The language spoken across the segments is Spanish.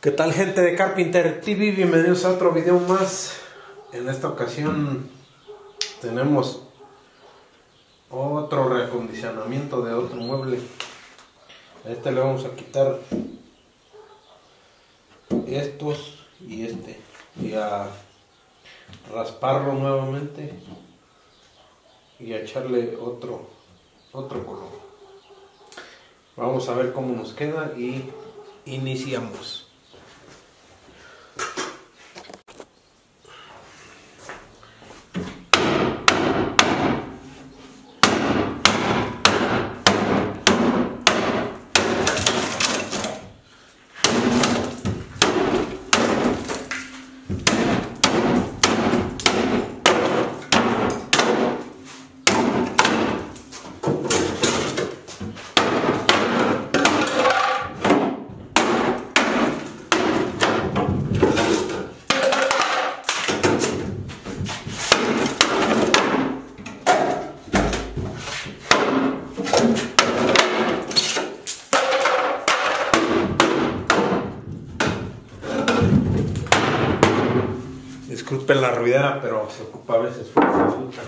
¿Qué tal, gente de Carpenter TV? Bienvenidos a otro video más. En esta ocasión tenemos otro reacondicionamiento de otro mueble. A este le vamos a quitar estos y este y a rasparlo nuevamente y a echarle otro color. Vamos a ver cómo nos queda y iniciamos. Disculpen la ruidera, pero se ocupa a veces fuerza bruta.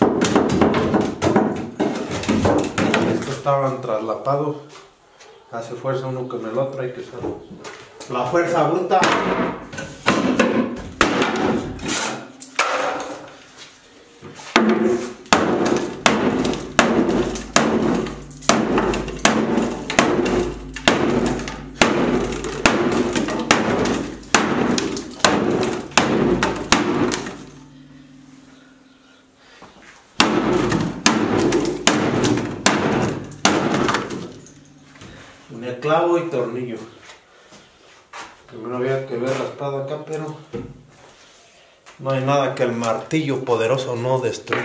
Estos estaban traslapados, hace fuerza uno con el otro, hay que usar la fuerza bruta. Clavo y tornillo. Primero había que ver raspado acá, pero no hay nada que el martillo poderoso no destruya.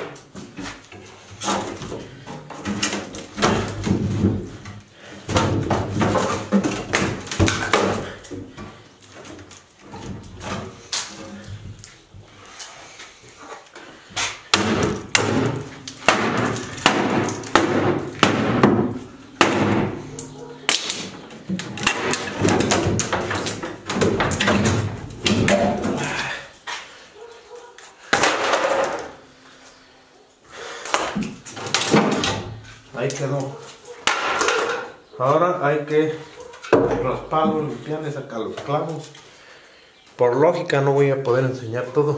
Ahí quedó. Ahora hay que rasparlo, limpiarle, sacar los clavos. Por lógica no voy a poder enseñar todo,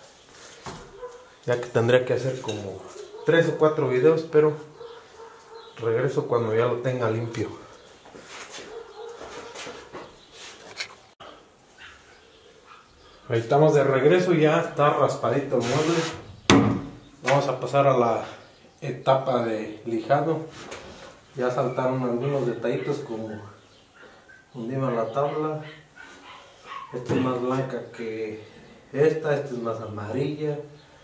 ya que tendría que hacer como 3 o 4 videos, pero regreso cuando ya lo tenga limpio. Ahí estamos de regreso, ya está raspadito el mueble. Vamos a pasar a la etapa de lijado. Ya saltaron algunos detallitos como donde iba la tabla. Esta es más blanca que esta es más amarilla,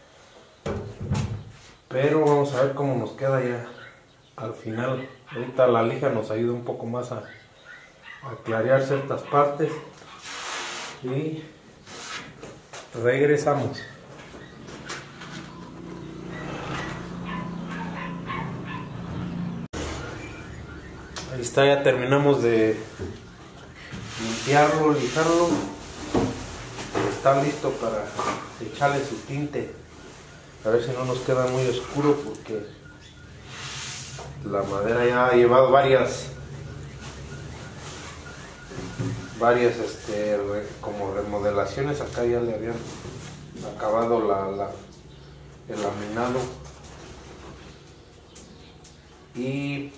pero vamos a ver cómo nos queda ya al final. Ahorita la lija nos ayuda un poco más a clarear ciertas partes y regresamos. Ahí está, ya terminamos de limpiarlo, lijarlo. Está listo para echarle su tinte. A ver si no nos queda muy oscuro, porque la madera ya ha llevado varias como remodelaciones. Acá ya le habían acabado el laminado y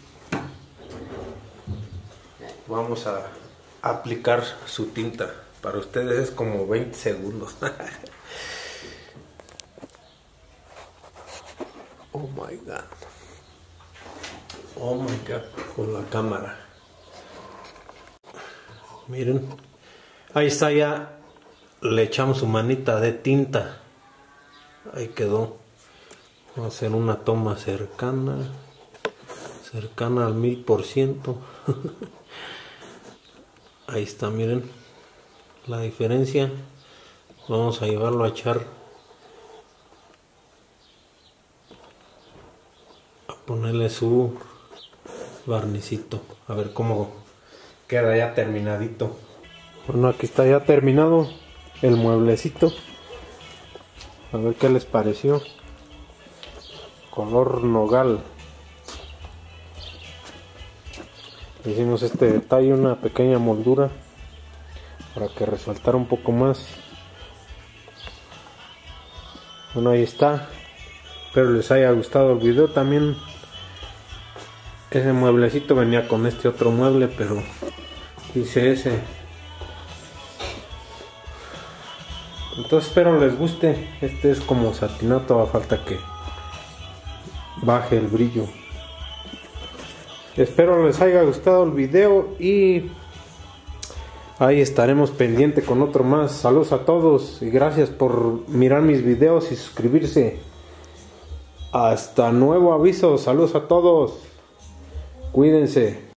vamos a aplicar su tinta. Para ustedes es como 20 segundos. Oh my god. Oh my god. Con la cámara. Miren. Ahí está, ya le echamos su manita de tinta. Ahí quedó. Vamos a hacer una toma cercana al 1000%. Ahí está, miren la diferencia. Vamos a llevarlo a echar, a ponerle su barnicito, a ver cómo queda ya terminadito. Bueno, aquí está ya terminado el mueblecito. A ver qué les pareció. Color nogal. Le hicimos este detalle, una pequeña moldura para que resaltara un poco más. Bueno, ahí está. Espero les haya gustado el video. También ese mueblecito venía con este otro mueble, pero hice ese. Entonces espero les guste. Este es como satinato, a falta que baje el brillo. Espero les haya gustado el video y ahí estaremos pendiente con otro más. Saludos a todos y gracias por mirar mis videos y suscribirse. Hasta nuevo aviso. Saludos a todos. Cuídense.